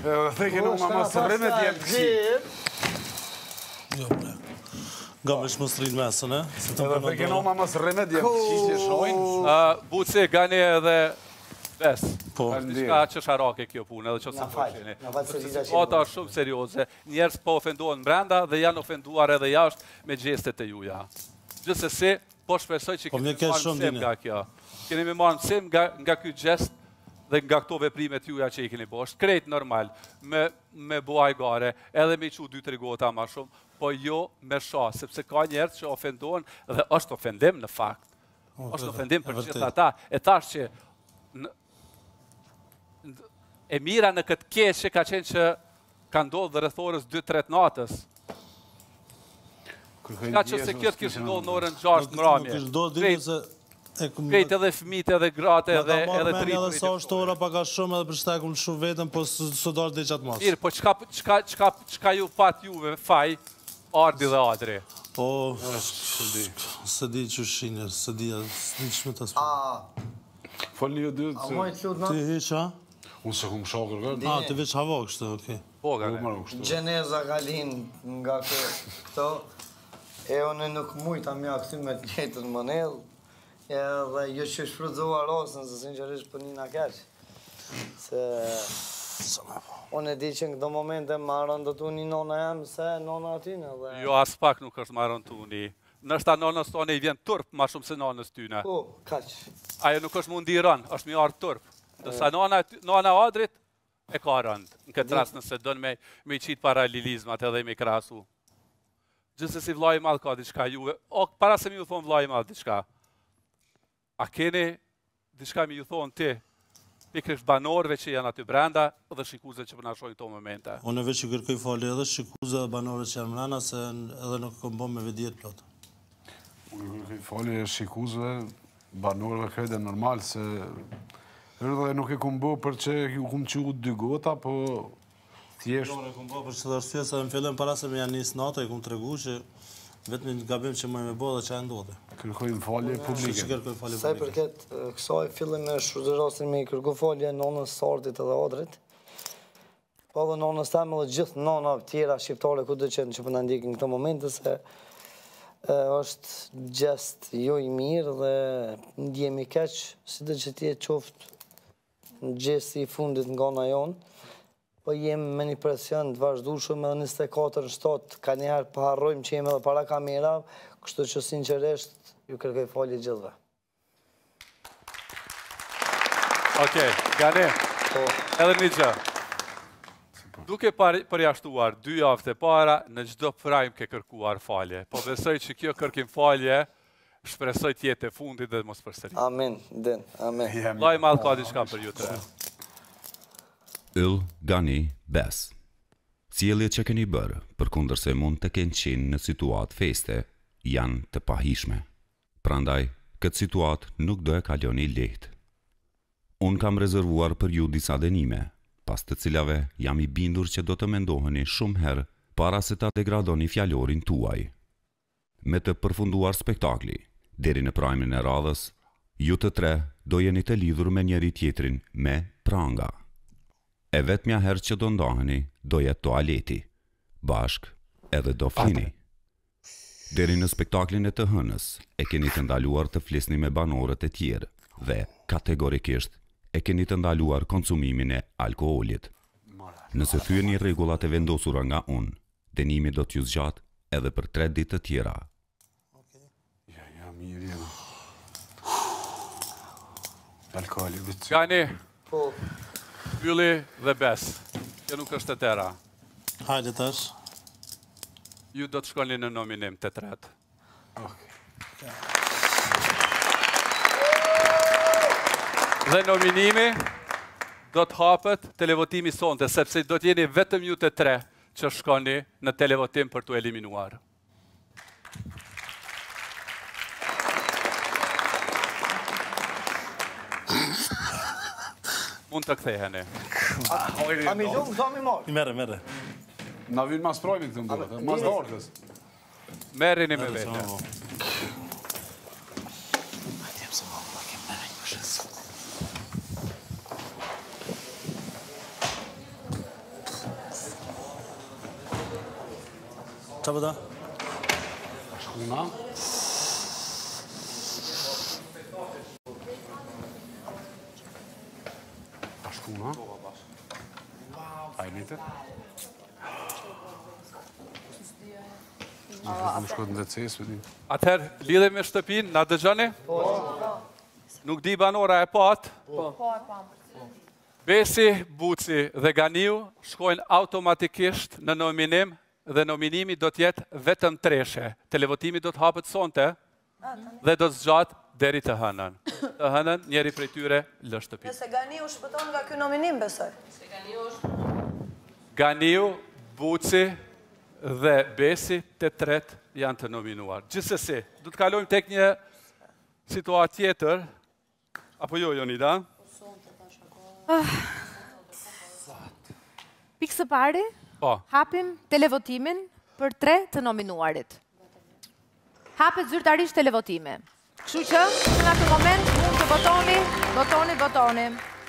Thekën u ma së rëmet jenë kësi. Jo, bre. Nga me shmëstrin mesën, e? Thekën u ma së rëmet jenë kësi që shojnë. Buci, gani edhe bes. Po. Shka që sharake kjo punë, edhe që të përshini. Situata është shumë serioze. Njerës po ofenduan brenda dhe janë ofenduar edhe jashtë me gjestet e juja. Gjithsesi, po shpresoj që keni me marrë mësim nga kjo. Keni me marrë mësim nga ky gjest dhe nga këto veprimet juja që i keni bosht. Krejt normal, me buaj gare, edhe me i qu 2-3 gota ma shumë, po jo me shah, sepse ka njerës që ofendohen dhe është ofendim në fakt. është ofendim për gjithë ata. E tash që e mira në këtë keq që ka qenë që ka ndodhë dhe rreth orës 2-3 natës. Ka që se kjo të kishë ndodhë në orën 6 mramje. Krejt edhe fëmijët edhe gratë edhe tritë. Edhe sa është ora paka shumë edhe për shtekun shumë vetëm, po së dalë dhe qatë masë. Mirë, po qka ju pat juve faj, Ardi dhe Adri? Po, së di që shinër, së di që me të asë. Falni ju dy, ti heqa? Unë se kumë shakër gërë. Ti veç hava kështë, okej. Po, gane. Gjeneza ka linë nga këto, e one nuk mujta mja këty me të njëtën më nëllë, dhe jo që shfrydzoha rosën, se sinqerisht për një nga keqë. Se... Unë e di që në këto momente më arëndëtu një nona jam se nona atyne. Jo, as pak nuk është më arëndëtu një. Nështë ta nonës tonë i vjen turp ma shumë se nonës tyne. Po, kaq. Ajo nuk është mundi rënë, është mi ardë turp. Dësa nona Adrit e ka rëndë. Në këtë rast nëse dënë me i qitë paralelizmat edhe me i krasu. Gjithse si vlaj madhë ka diçka juve. O, para se mi ju thonë vlaj madhë diçka. A keni diçka mi ju thonë ti, pikrish banorëve që janë aty brenda dhe shikuze që përnashojnë këto momente? Unë veç që kërkoj falje edhe shikuze banorëve që janë brenda, se edhe nuk kom bo me vedjet plotë. Unë kërkoj falje shikuze banorëve krejtë normal, se edhe nuk e kom bo për që ju kom qu 2 gota, po thjesht... Unë e kom bo për që dhe arsye, se në fillën para se me janë njësë nata, e kom të regu që vetëm një gabim që më me bo dhe që e ndodhe. Kërkojnë falje publike. Saj përket kësaj fillim me shfrytërosin me i kërku falje nonës Sardit edhe Adrit, po dhe nonës teme dhe gjithë nona tjera shqiptare ku dhe qenë që përna ndikin këto momente, se është gjest jo i mirë dhe ndjemi keq, si dhe që tjetë qoftë në gjesti i fundit nga na jonë, po jem me një presion të vazhdushëm edhe 24/7, ka njëherë përharrojmë që jem edhe para kamera, kështu që sinqeresht ju kërkoj falje gjithve. Okej, Gane, edhe një gjë. Duke përjashtuar 2 javë të para, në gjdo prajmë ke kërkuar falje. Po besoj që kjo kërkim falje, shpresoj tjetë e fundit dhe mos përsëri. Amin, din, amin. Laj malë ka diçka për ju 3. Yll, Gani, Bes. Sjelljet që keni bërë, përkundër se mund të kenë qenë në situatë feste, janë të pahishme. Prandaj, këtë situatë nuk do e kaloni lehtë. Unë kam rezervuar për ju disa dënime, pas të cilave jam i bindur që do të mendoheni shumë herë para se ta degradoni fjalorin tuaj. Me të përfunduar spektakli, deri në prajmin e radhës, ju të 3 do jeni të lidhur me njëri tjetrin me pranga. E vetmja herë që do ndaheni, do jetë toaleti, bashk edhe do flini. Deri në spektaklin e të hënës, e keni të ndaluar të flisni me banorët e tjerë dhe, kategorikisht, e keni të ndaluar konsumimin e alkoolit. Nëse thyeni rregullat e vendosura nga unë, dënimi do t'ju zgjat edhe për 3 ditë të tjera. Ja, mirë, alkoholi, bitë. Gani, Po, Ylli dhe Bes, kjo nuk është të tëra. Hajde tash. Ju do të shkoni në nominim të 3. Dhe nominimi do të hapet televotimi sonte, sepse do të jeni vetëm ju të 3 që shkoni në televotim për të eliminuar. Mund të ktheheni. a mi lumë, këto mi marë. Mere. Na vinë mas projmi këtë ndurët, mas dorkës. Merrini me vete. Qa vëda? Shkuna. Shkuna. Ajnite. Në shkot në DCS, vëdi. Atëherë, lidhe me shtëpin, na dëgjoni? Nuk di banora e pat. Besi, Buci dhe Ganiu shkojnë automatikisht në nominim dhe nominimi do t'jetë vetëm treshe. Televotimi do t'hapët sonte dhe do t'zgjat deri të hënën. Të hënën, njeri prej tyre lë shtëpin. Nëse Ganiu shpëton nga ky nominim, besoj. Ganiu, Buci dhe Besi të tret janë të nominuar. Gjithsesi, du të kalojmë tek një situatë tjetër. Apo jo, Jonida? Pikë së pari, hapim televotimin për 3 të nominuarit. Hapet zyrtarisht televotimi. Kështu që, në këtë moment, mund të votoni.